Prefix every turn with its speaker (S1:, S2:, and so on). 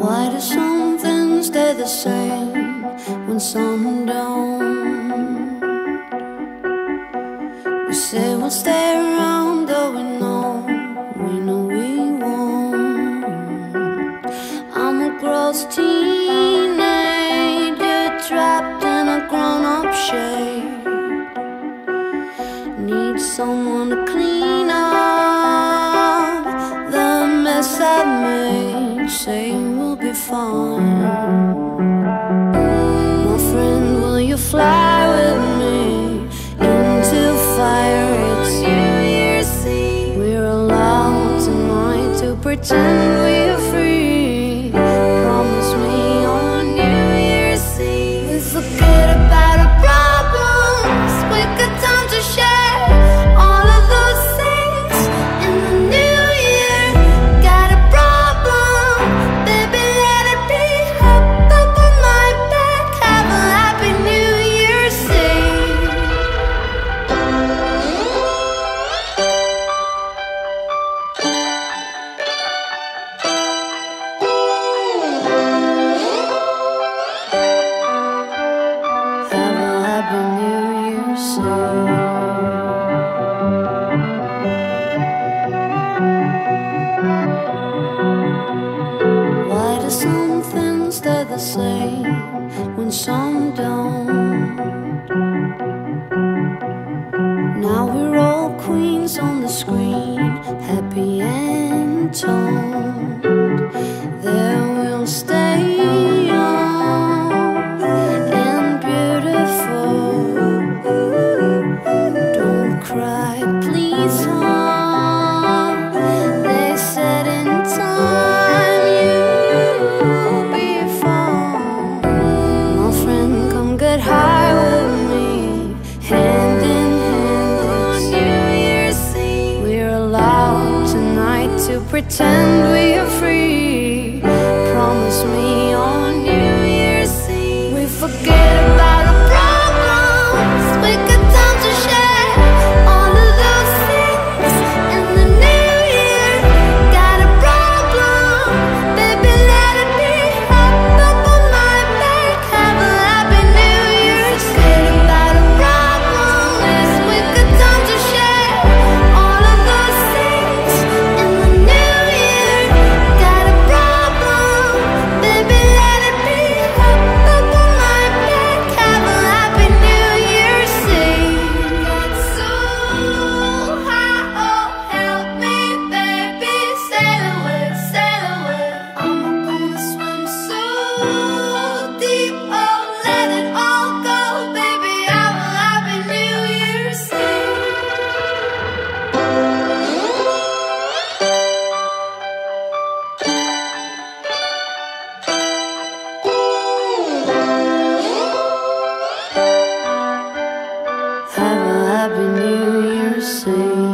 S1: Why do some things stay the same when some don't? We say we'll stay around, though we know we won't. I'm a gross teenager trapped in a grown-up shade. Need someone to clean up the mess I've made. Say we'll be fine. My friend, will you fly with me into fire? It's New Year's Eve. We're allowed tonight to pretend we're free. Promise me on New Year's Eve we forget about our problems. We got time to share all of those things in the new year. Got a problem, baby, let it be. Hop up on my back, have a happy New Year's Eve. Have a happy New Year's Eve. Why do some things stay the same when some don't? Now we're all queens on the screen, happy and toned. There we'll stay young and beautiful. Don't cry, please, hon. They said in time you'll be fine. My friend, come get high with me, hand in hand on New Year's Eve. We're allowed tonight to pretend we are free. Promise me on New Year's Eve we forget about our problems. We got time to share all of those things in the new year. Got a problem, baby, let it be. Hop up on my back, have a happy New Year's. Forget about our problems. We got time to share all of those things in the new year. Got a problem, baby, let it be. Hop up on my back, have a happy New Year's Eve. Got so high, oh help me, baby, sail away, sail away. I'm gonna swim so deep, oh let it all go, baby. Have a happy New Year's Eve. Have a happy New Year's Eve.